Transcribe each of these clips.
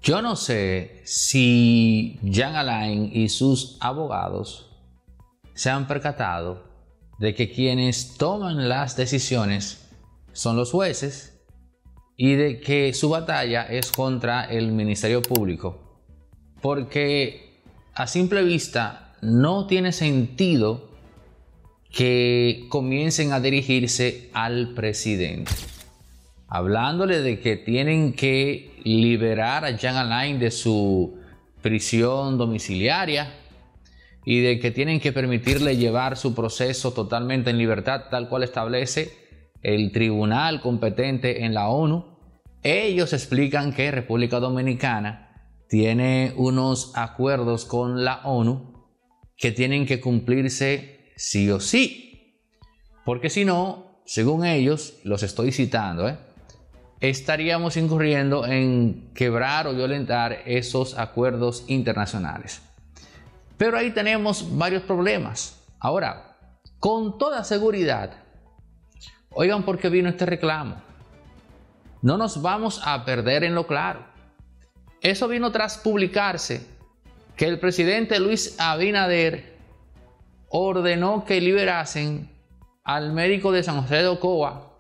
Yo no sé si Jean Alain y sus abogados se han percatado de que quienes toman las decisiones son los jueces y de que su batalla es contra el Ministerio Público, porque a simple vista no tiene sentido que comiencen a dirigirse al presidente, hablándole de que tienen que liberar a Jean Alain de su prisión domiciliaria y de que tienen que permitirle llevar su proceso totalmente en libertad, tal cual establece el tribunal competente en la ONU. Ellos explican que República Dominicana tiene unos acuerdos con la ONU que tienen que cumplirse sí o sí, porque si no, según ellos, los estoy citando, estaríamos incurriendo en quebrar o violentar esos acuerdos internacionales. Pero ahí tenemos varios problemas. Ahora, con toda seguridad, oigan por qué vino este reclamo. No nos vamos a perder en lo claro. Eso vino tras publicarse que el presidente Luis Abinader ordenó que liberasen al médico de San José de Ocoa,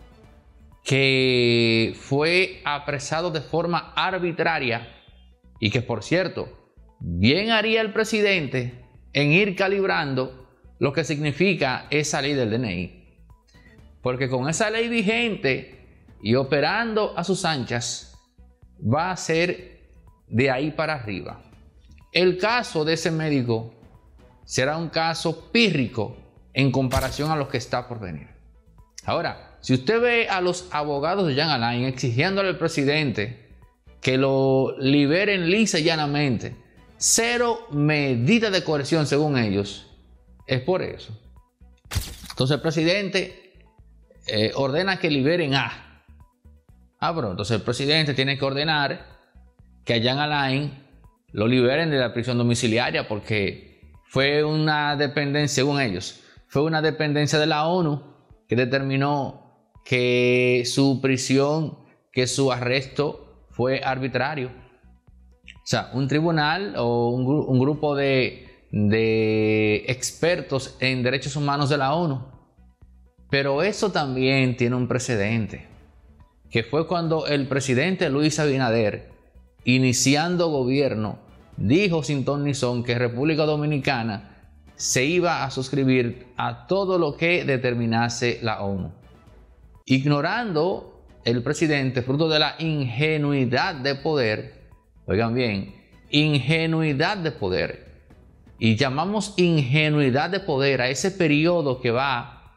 que fue apresado de forma arbitraria y que, por cierto, bien haría el presidente en ir calibrando lo que significa esa ley del DNI. Porque con esa ley vigente y operando a sus anchas, va a ser de ahí para arriba. El caso de ese médico será un caso pírrico en comparación a lo que está por venir. Ahora, si usted ve a los abogados de Jean Alain exigiéndole al presidente que lo liberen lisa y llanamente, cero medida de coerción según ellos, es por eso. Entonces el presidente ordena que liberen a... pero entonces el presidente tiene que ordenar que a Jean Alain lo liberen de la prisión domiciliaria, porque fue una dependencia, según ellos, fue una dependencia de la ONU que determinó que su prisión, que su arresto fue arbitrario. O sea, un tribunal o un grupo de expertos en derechos humanos de la ONU. Pero eso también tiene un precedente, que fue cuando el presidente Luis Abinader, iniciando gobierno, dijo sin ton ni son que República Dominicana se iba a suscribir a todo lo que determinase la ONU. Ignorando el presidente, fruto de la ingenuidad de poder, oigan bien, ingenuidad de poder, y llamamos ingenuidad de poder a ese periodo que va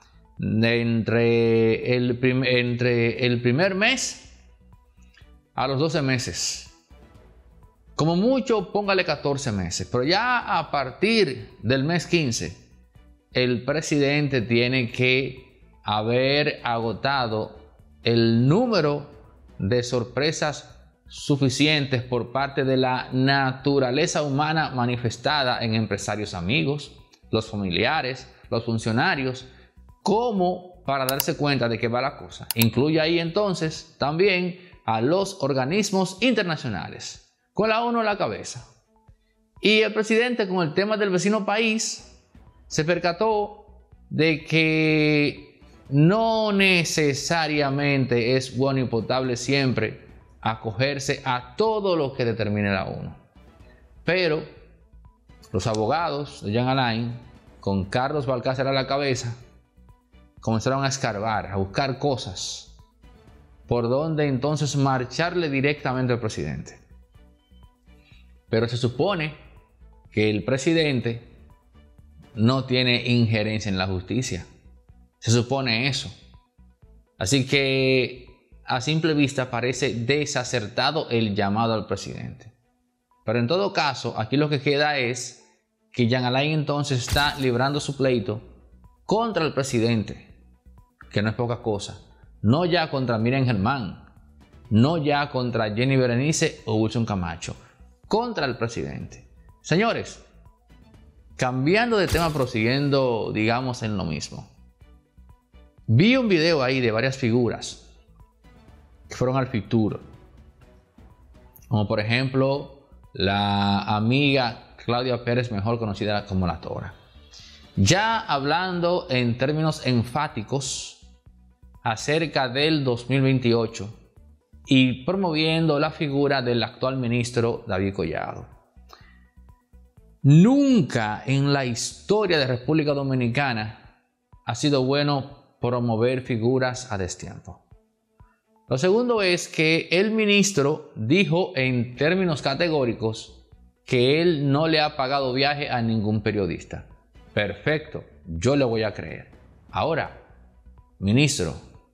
entre el primer mes a los 12 meses. Como mucho, póngale 14 meses. Pero ya a partir del mes 15, el presidente tiene que haber agotado el número de sorpresas suficientes por parte de la naturaleza humana manifestada en empresarios amigos, los familiares, los funcionarios, como para darse cuenta de qué va la cosa. Incluye ahí entonces también a los organismos internacionales, con la ONU a la cabeza. Y el presidente, con el tema del vecino país, se percató de que no necesariamente es bueno y potable siempre acogerse a todo lo que determine la ONU. Pero los abogados de Jean Alain, con Carlos Balcácer a la cabeza, comenzaron a escarbar, a buscar cosas por donde entonces marcharle directamente al presidente. Pero se supone que el presidente no tiene injerencia en la justicia. Se supone eso. Así que a simple vista parece desacertado el llamado al presidente. Pero en todo caso, aquí lo que queda es que Jean Alain entonces está librando su pleito contra el presidente, que no es poca cosa. No ya contra Miriam Germán, no ya contra Jenny Berenice o Wilson Camacho, contra el presidente. Señores, cambiando de tema, prosiguiendo, digamos, en lo mismo. Vi un video ahí de varias figuras que fueron al Fitur como por ejemplo la amiga Claudia Pérez, mejor conocida como La Tora. Ya hablando en términos enfáticos acerca del 2028 y promoviendo la figura del actual ministro David Collado. Nunca en la historia de República Dominicana ha sido bueno promover figuras a destiempo. Lo segundo es que el ministro dijo en términos categóricos que él no le ha pagado viaje a ningún periodista. Perfecto, yo le voy a creer. Ahora, ministro,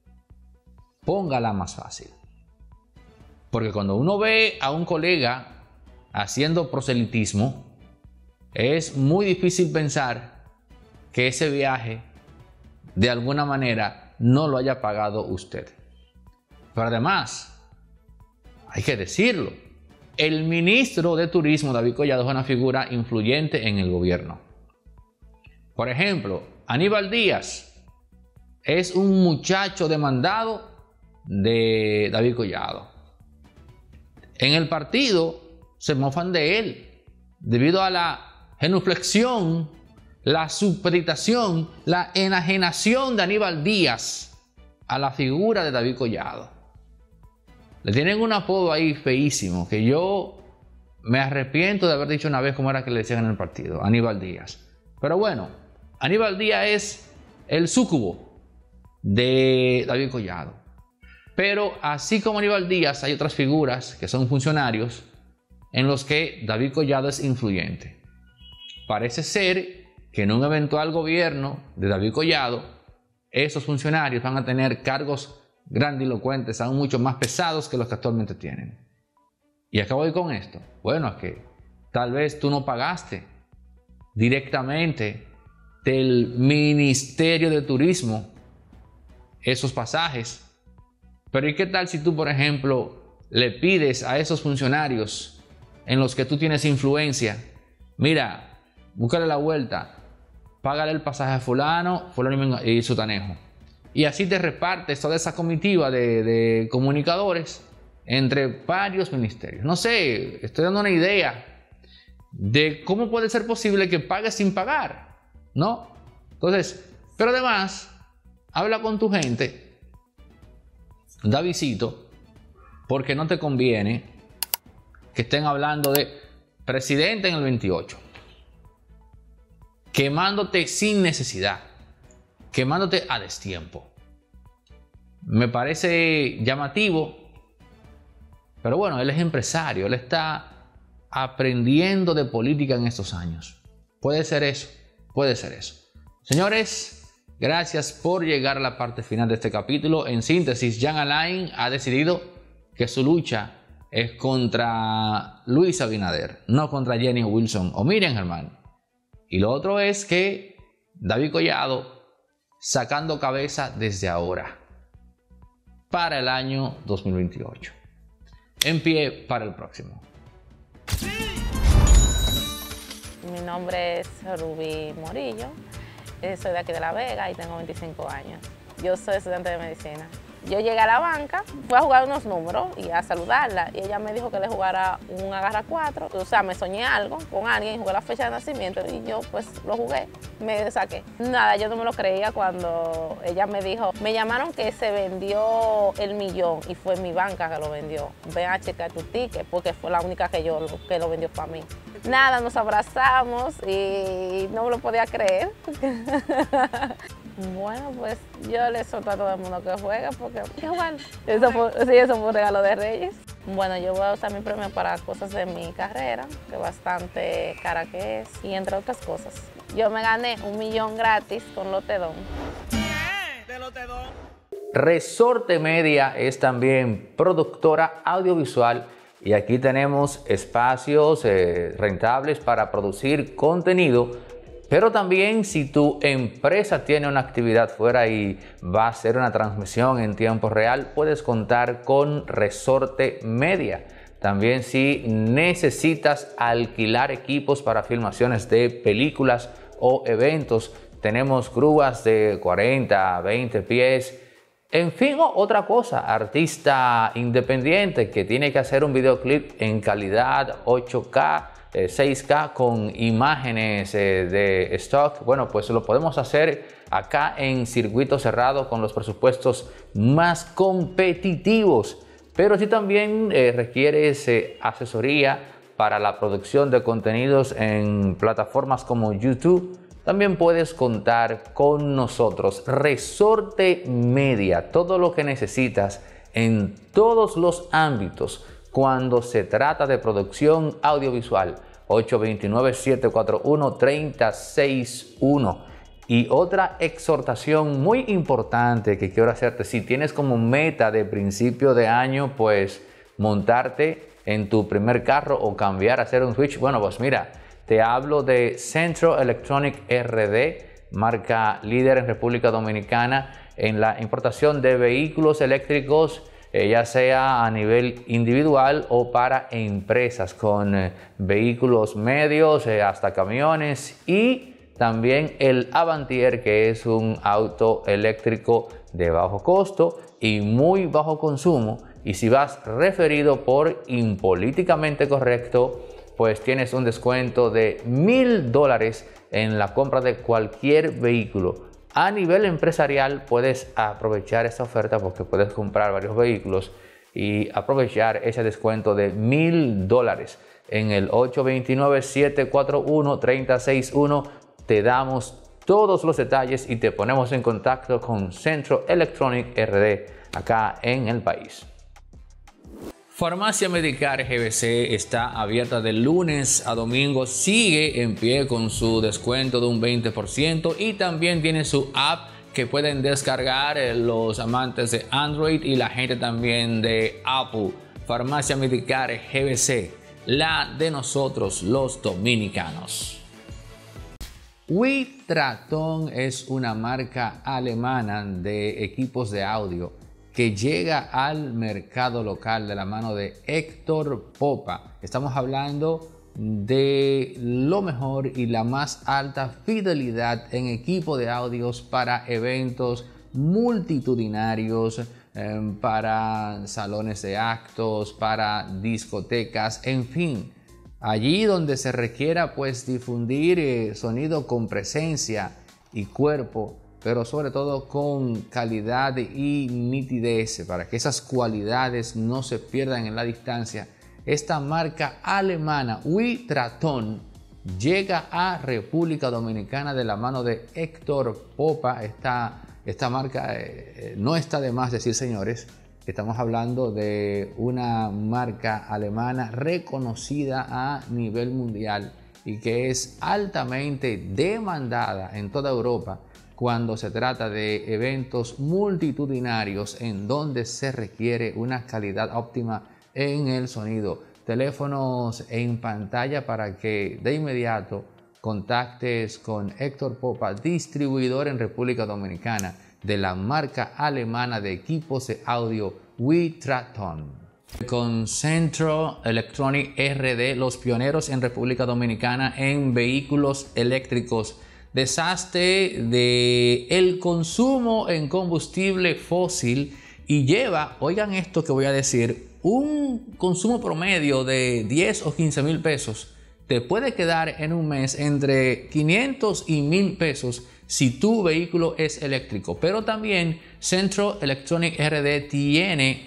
póngala más fácil. Porque cuando uno ve a un colega haciendo proselitismo, es muy difícil pensar que ese viaje de alguna manera no lo haya pagado usted. Pero además, hay que decirlo, el ministro de Turismo, David Collado, es una figura influyente en el gobierno. Por ejemplo, Aníbal Díaz es un muchacho demandado de David Collado. En el partido se mofan de él debido a la genuflexión, la supeditación, la enajenación de Aníbal Díaz a la figura de David Collado. Le tienen un apodo ahí feísimo que yo me arrepiento de haber dicho una vez cómo era que le decían en el partido, Aníbal Díaz. Pero bueno, Aníbal Díaz es el súcubo de David Collado. Pero así como Aníbal Díaz, hay otras figuras que son funcionarios en los que David Collado es influyente. Parece ser que en un eventual gobierno de David Collado, esos funcionarios van a tener cargos grandilocuentes, aún mucho más pesados que los que actualmente tienen. ¿Y a qué voy con esto? Bueno, es que tal vez tú no pagaste directamente del Ministerio de Turismo esos pasajes. Pero ¿y qué tal si tú, por ejemplo, le pides a esos funcionarios en los que tú tienes influencia, mira, búscale la vuelta, págale el pasaje a fulano y sutanejo? Y así te repartes toda esa comitiva de comunicadores entre varios ministerios. No sé, estoy dando una idea de cómo puede ser posible que pagues sin pagar, ¿no? Entonces, pero además, habla con tu gente, da visito, porque no te conviene que estén hablando de presidente en el 28, quemándote sin necesidad, quemándote a destiempo. Me parece llamativo, pero bueno, él es empresario, él está aprendiendo de política en estos años. Puede ser eso, puede ser eso. Señores, gracias por llegar a la parte final de este capítulo. En síntesis, Jean Alain ha decidido que su lucha es contra Luis Abinader, no contra Jenny Wilson o Miriam Germán. Y lo otro es que David Collado sacando cabeza desde ahora para el año 2028. En pie para el próximo. Mi nombre es Rubí Morillo, soy de aquí de La Vega y tengo 25 años. Yo soy estudiante de medicina. Yo llegué a la banca, fui a jugar unos números y a saludarla. Y ella me dijo que le jugara un agarra 4. O sea, me soñé algo con alguien, jugué la fecha de nacimiento y yo pues lo jugué, me saqué. Nada, yo no me lo creía cuando ella me dijo, me llamaron que se vendió el millón y fue mi banca que lo vendió. Ven a checar tu ticket porque fue la única que lo vendió para mí. Nada, nos abrazamos y no me lo podía creer. Bueno, pues yo le solto a todo el mundo que juegue porque igual, eso fue un regalo de Reyes. Bueno, yo voy a usar mi premio para cosas de mi carrera, que bastante cara que es, y entre otras cosas. Yo me gané 1 millón gratis con Lotedón. ¿De Lotedón? Resorte Media es también productora audiovisual y aquí tenemos espacios rentables para producir contenido. Pero también si tu empresa tiene una actividad fuera y va a hacer una transmisión en tiempo real, puedes contar con Resorte Media. También si necesitas alquilar equipos para filmaciones de películas o eventos, tenemos grúas de 40 a 20 pies En fin, otra cosa, artista independiente que tiene que hacer un videoclip en calidad 8K, 6K con imágenes de stock, bueno, pues lo podemos hacer acá en circuito cerrado con los presupuestos más competitivos. Pero si también requieres asesoría para la producción de contenidos en plataformas como YouTube, también puedes contar con nosotros. Resorte Media, todo lo que necesitas en todos los ámbitos cuando se trata de producción audiovisual. 829-741-3061. Y otra exhortación muy importante que quiero hacerte: si tienes como meta de principio de año, pues montarte en tu primer carro o cambiar a hacer un switch, bueno, pues mira, te hablo de Centro Electronic RD, marca líder en República Dominicana en la importación de vehículos eléctricos, ya sea a nivel individual o para empresas, con vehículos medios hasta camiones, y también el Avantier, que es un auto eléctrico de bajo costo y muy bajo consumo. Y si vas referido por Impolíticamente Correcto, pues tienes un descuento de $1000 en la compra de cualquier vehículo. A nivel empresarial puedes aprovechar esta oferta porque puedes comprar varios vehículos y aprovechar ese descuento de $1000 en el 829-741-3061. Te damos todos los detalles y te ponemos en contacto con Centro Electronic RD acá en el país. Farmacia Medicar GBC está abierta de lunes a domingo, sigue en pie con su descuento de un 20% y también tiene su app que pueden descargar los amantes de Android y la gente también de Apple. Farmacia Medicar GBC, la de nosotros los dominicanos. Witraton es una marca alemana de equipos de audio que llega al mercado local de la mano de Héctor Popa. Estamos hablando de lo mejor y la más alta fidelidad en equipo de audios para eventos multitudinarios, para salones de actos, para discotecas, en fin. Allí donde se requiera pues difundir sonido con presencia y cuerpo, pero sobre todo con calidad y nitidez, para que esas cualidades no se pierdan en la distancia. Esta marca alemana Witraton llega a República Dominicana de la mano de Héctor Popa. Esta marca no está de más decir, señores, estamos hablando de una marca alemana reconocida a nivel mundial y que es altamente demandada en toda Europa cuando se trata de eventos multitudinarios en donde se requiere una calidad óptima en el sonido. Teléfonos en pantalla para que de inmediato contactes con Héctor Popa, distribuidor en República Dominicana de la marca alemana de equipos de audio Witraton. Con Centro Electronic RD, los pioneros en República Dominicana en vehículos eléctricos. Deshazte de el consumo en combustible fósil y lleva, oigan esto que voy a decir, un consumo promedio de 10 o 15 mil pesos. Te puede quedar en un mes entre 500 y 1000 pesos si tu vehículo es eléctrico. Pero también Centro Electronic RD tiene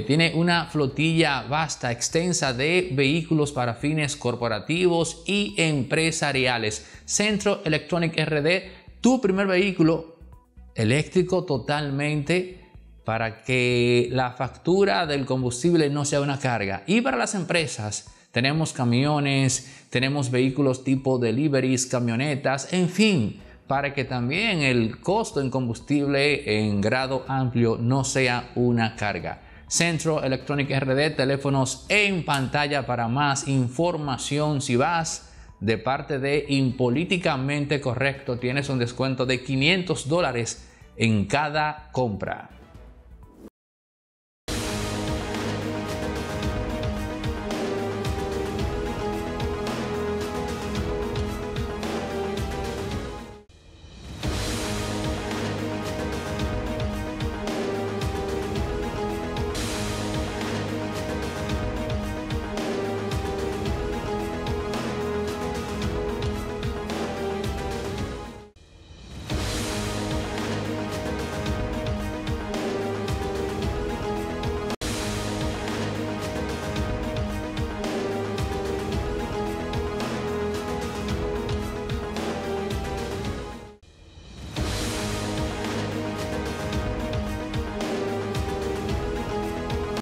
una flotilla vasta, extensa de vehículos para fines corporativos y empresariales. Centro Electronic RD, tu primer vehículo eléctrico totalmente, para que la factura del combustible no sea una carga. Y para las empresas tenemos camiones, tenemos vehículos tipo deliveries, camionetas, en fin, para que también el costo en combustible en grado amplio no sea una carga. Centro Electronic RD, teléfonos en pantalla para más información. Si vas de parte de Impolíticamente Correcto, tienes un descuento de $500 en cada compra.